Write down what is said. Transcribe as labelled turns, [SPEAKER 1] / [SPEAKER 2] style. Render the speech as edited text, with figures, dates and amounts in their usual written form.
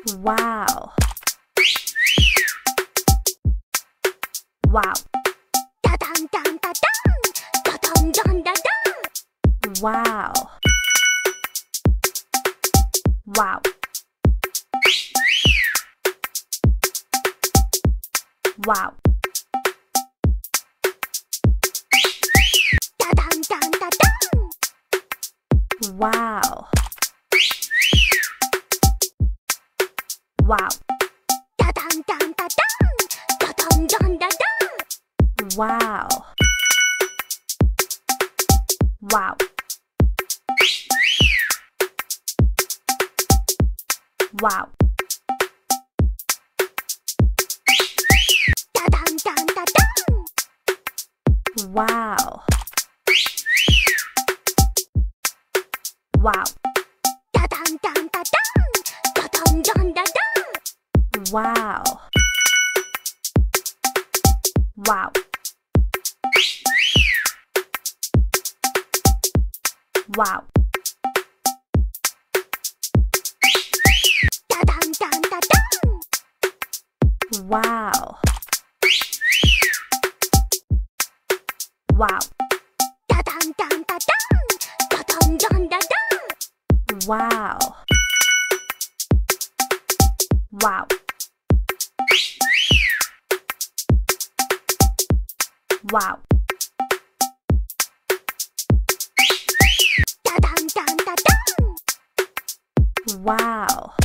[SPEAKER 1] Wow. Wow.
[SPEAKER 2] Da dun dun da dun, da dun dun da dun.
[SPEAKER 1] Wow. Wow. Wow.
[SPEAKER 2] Da dun dun da dun.
[SPEAKER 1] Wow. Wow.
[SPEAKER 2] Da dun dun da dun, da dun dun da dun.
[SPEAKER 1] Wow. Wow. Wow.
[SPEAKER 2] Da dun dun da dun.
[SPEAKER 1] Wow. Wow.
[SPEAKER 2] Da dun dun da dun, da dun dun da dun.
[SPEAKER 1] Wow. Wow. Wow.
[SPEAKER 2] Da dun dun da dun.
[SPEAKER 1] Wow. Wow.
[SPEAKER 2] Da dun dun da dun, da dun dun da dun.
[SPEAKER 1] Wow. Wow. Wow.
[SPEAKER 2] Da dun dun da dun.
[SPEAKER 1] Wow.